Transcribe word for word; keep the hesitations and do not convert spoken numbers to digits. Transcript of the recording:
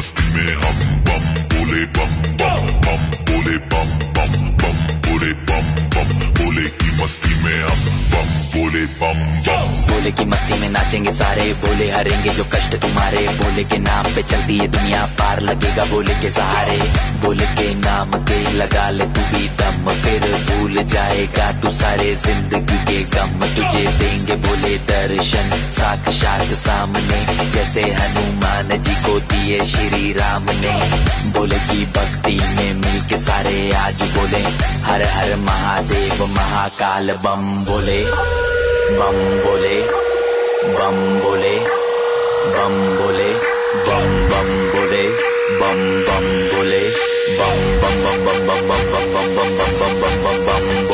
मस्ती में हम बम बोले बम बम बम बोले बम बम बम बोले बम बम बोले की मस्ती में हम बम बोले बम बम बोले की मस्ती में नाचेंगे सारे, बोले हरेंगे जो कष्ट तुम्हारे, बोले के नाम पे चलती है दुनिया, पार लगेगा बोले के सहारे, बोले के नाम के लगा ले तू भी दम, फिर भूल जाएगा तू सारे जिंदगी के गम, तुझे देंगे बोले दर्शन साक्षात सामने, जैसे हनुमान जी को दिए श्री राम ने, बोले की भक्ति में मिल के सारे आज बोले हर हर महादेव महाकाल बम बोले बम बोले बम बोले बम बोले बम बम बोले बम बम बोले बम बम बम बम बम बम बम बम बम बम बम बम बम